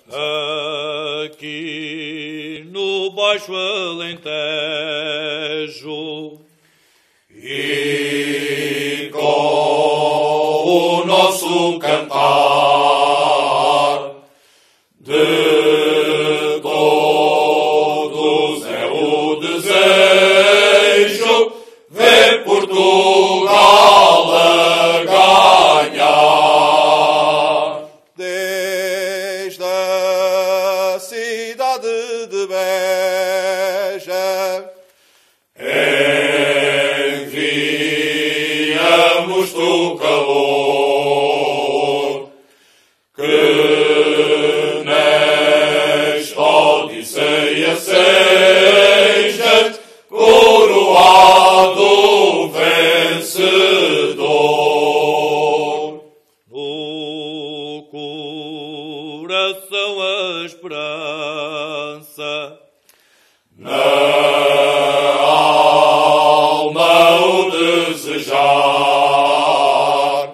Aqui no Baixo Alentejo e com o nosso cantar de todos é o desejo ver Portugal a ganhar. Desde a cidade de Beja enviamos-te o calor que nesta odisseia sejas coroado vencedor. no coração a esperança, Na alma o desejar,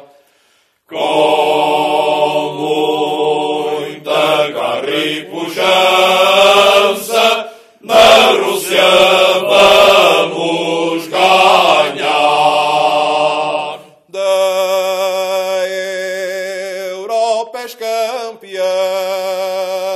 com muita garra e pujança, na Rússia vamos ganhar. da Europa és campeão.